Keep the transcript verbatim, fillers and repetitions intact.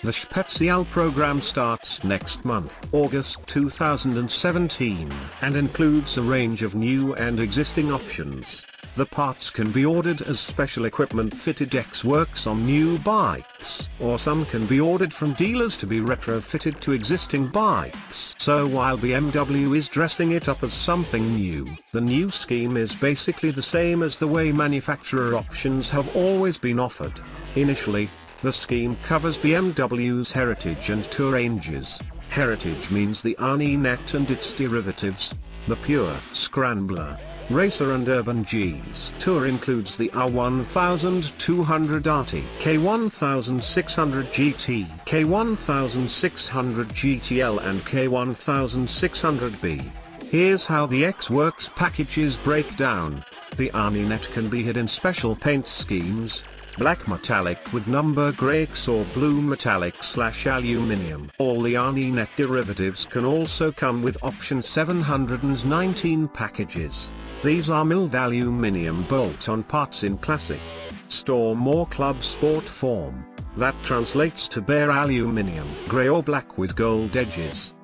The Spezial program starts next month, August two thousand seventeen, and includes a range of new and existing options. The parts can be ordered as special equipment fitted X works on new bikes, or some can be ordered from dealers to be retrofitted to existing bikes. So while B M W is dressing it up as something new, the new scheme is basically the same as the way manufacturer options have always been offered. Initially, the scheme covers B M W's Heritage and Tour ranges. Heritage means the R N net and its derivatives, the Pure, Scrambler, Racer and Urban Gs. Tour includes the R twelve hundred R T, K sixteen hundred G T, K sixteen hundred G T L and K sixteen hundred B. Here's how the X Works packages break down. The R N net can be hid in special paint schemes: black metallic with number grapes or blue metallic slash aluminium. All the R N net derivatives can also come with option seven hundred nineteen packages. These are milled aluminium bolt-on parts in Classic, Storm or Club Sport form. That translates to bare aluminium, grey or black with gold edges.